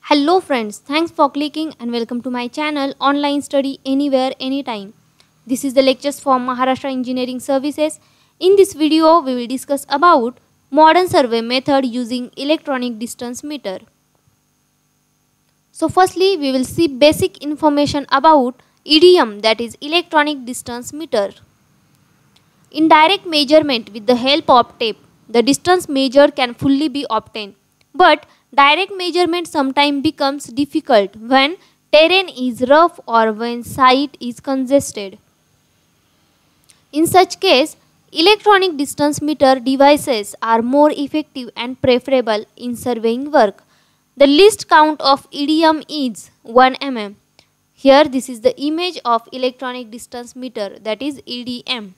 Hello friends, thanks for clicking and welcome to my channel Online Study Anywhere Anytime. This is the lectures from Maharashtra Engineering Services. In this video, we will discuss about modern survey method using electronic distance meter. So firstly, we will see basic information about EDM, that is electronic distance meter. In direct measurement with the help of tape, the distance measured can fully be obtained. But direct measurement sometimes becomes difficult when terrain is rough or when site is congested. In such case, electronic distance meter devices are more effective and preferable in surveying work. The least count of EDM is 1 mm. Here this is the image of electronic distance meter, that is EDM.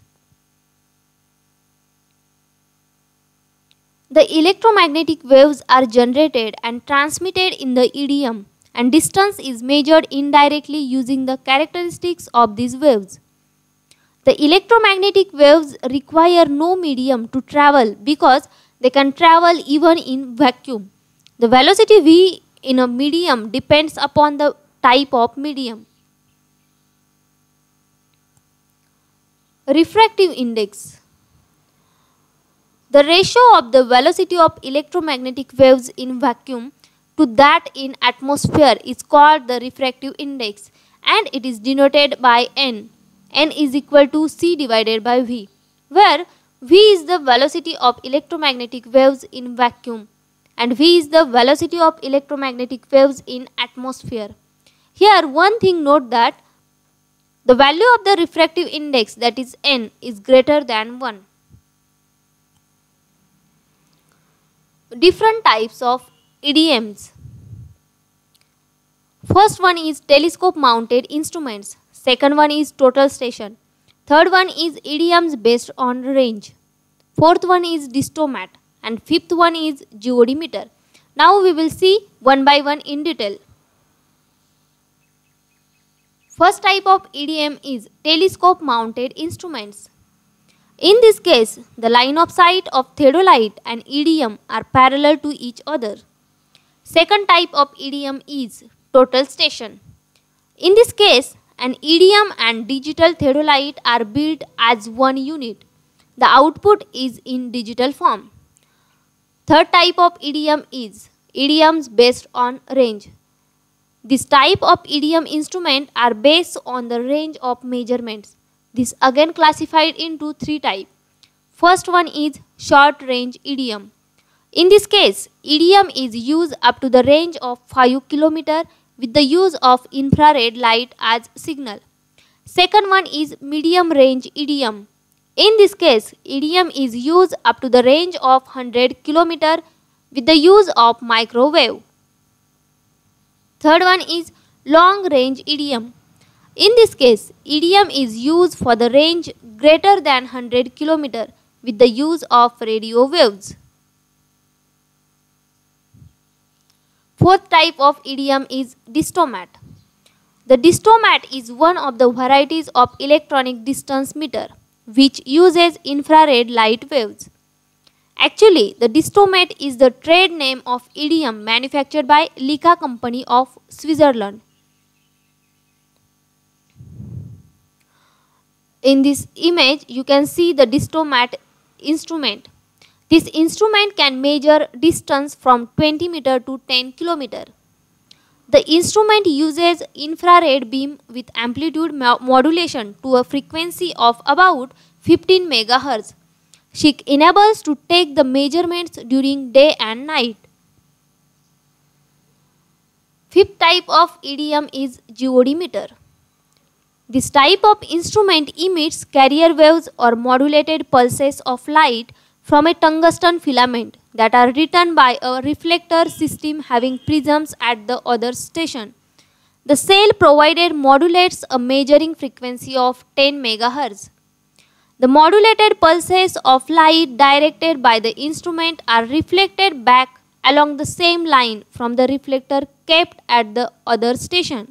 The electromagnetic waves are generated and transmitted in the EDM, and distance is measured indirectly using the characteristics of these waves. The electromagnetic waves require no medium to travel because they can travel even in vacuum. The velocity v in a medium depends upon the type of medium. Refractive index. The ratio of the velocity of electromagnetic waves in vacuum to that in atmosphere is called the refractive index, and it is denoted by n. N is equal to c divided by v, where v is the velocity of electromagnetic waves in vacuum and v is the velocity of electromagnetic waves in atmosphere. Here one thing note that the value of the refractive index, that is n, is greater than 1. Different types of EDMs. First one is telescope mounted instruments. Second one is total station. Third one is EDMs based on range. Fourth one is distomat. And fifth one is geodemeter. Now we will see one by one in detail. First type of EDM is telescope mounted instruments. In this case, the line of sight of theodolite and EDM are parallel to each other. Second type of EDM is total station. In this case, an EDM and digital theodolite are built as one unit. The output is in digital form. Third type of EDM is EDMs based on range. This type of EDM instrument are based on the range of measurements. This again classified into three types. First one is short range EDM. In this case, EDM is used up to the range of 5 km with the use of infrared light as signal. Second one is medium range EDM. In this case, EDM is used up to the range of 100 km with the use of microwave. Third one is long range EDM. In this case, EDM is used for the range greater than 100 km with the use of radio waves. Fourth type of EDM is distomat. The distomat is one of the varieties of electronic distance meter which uses infrared light waves. Actually, the distomat is the trade name of EDM manufactured by Leica company of Switzerland. In this image, you can see the distomat instrument. This instrument can measure distance from 20 meter to 10 km. The instrument uses infrared beam with amplitude modulation to a frequency of about 15 MHz. Which enables to take the measurements during day and night. Fifth type of EDM is geodemeter. This type of instrument emits carrier waves or modulated pulses of light from a tungsten filament that are returned by a reflector system having prisms at the other station. The cell provided modulates a measuring frequency of 10 MHz. The modulated pulses of light directed by the instrument are reflected back along the same line from the reflector kept at the other station.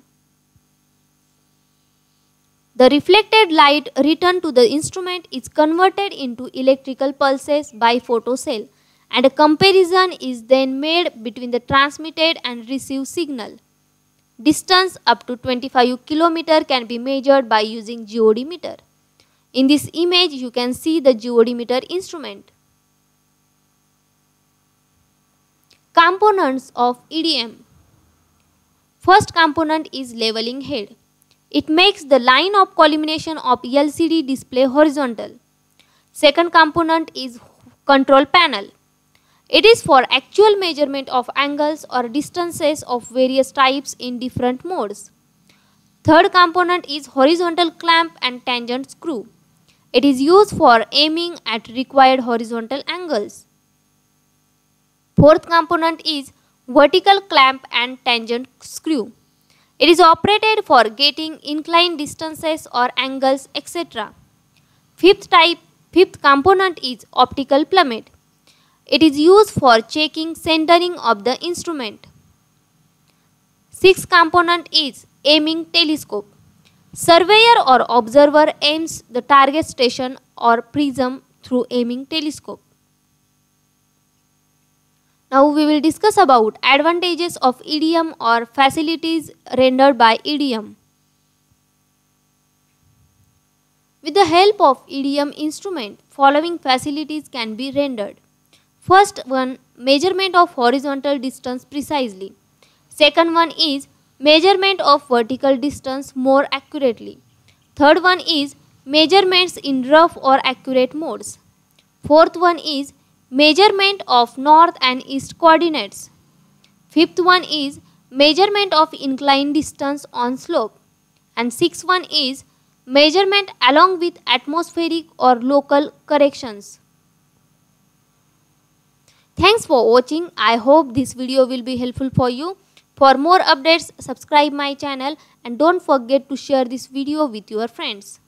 The reflected light returned to the instrument is converted into electrical pulses by photocell and a comparison is then made between the transmitted and received signal. Distance up to 25 km can be measured by using geodemeter meter. In this image, you can see the geodemeter meter instrument. Components of EDM. First component is leveling head. It makes the line of collimination of LCD display horizontal. Second component is control panel. It is for actual measurement of angles or distances of various types in different modes. Third component is horizontal clamp and tangent screw. It is used for aiming at required horizontal angles. Fourth component is vertical clamp and tangent screw. It is operated for getting inclined distances or angles, etc. Fifth component is optical plummet. It is used for checking centering of the instrument. Sixth component is aiming telescope. Surveyor or observer aims the target station or prism through aiming telescope. Now we will discuss about advantages of EDM or facilities rendered by EDM. With the help of EDM instrument, following facilities can be rendered. First one, measurement of horizontal distance precisely. Second one is measurement of vertical distance more accurately. Third one is measurements in rough or accurate modes. Fourth one is measurement of north and east coordinates. Fifth one is measurement of inclined distance on slope. And sixth one is measurement along with atmospheric or local corrections. Thanks for watching. I hope this video will be helpful for you. For more updates, subscribe my channel and don't forget to share this video with your friends.